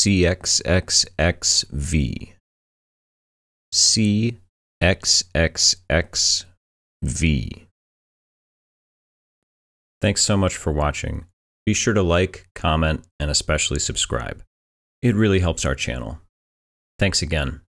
cxxxv. cxxxv. Thanks so much for watching. Be sure to like, comment, and especially subscribe. It really helps our channel. Thanks again.